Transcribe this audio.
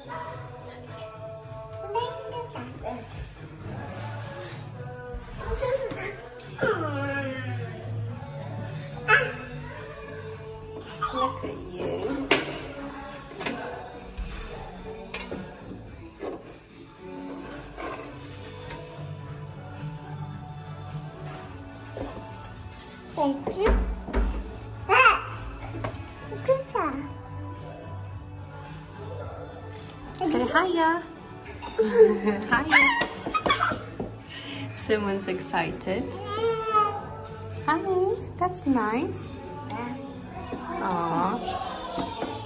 Look at you. Thank you. Say hiya. Hiya. Someone's excited. Hi, that's nice. Aww.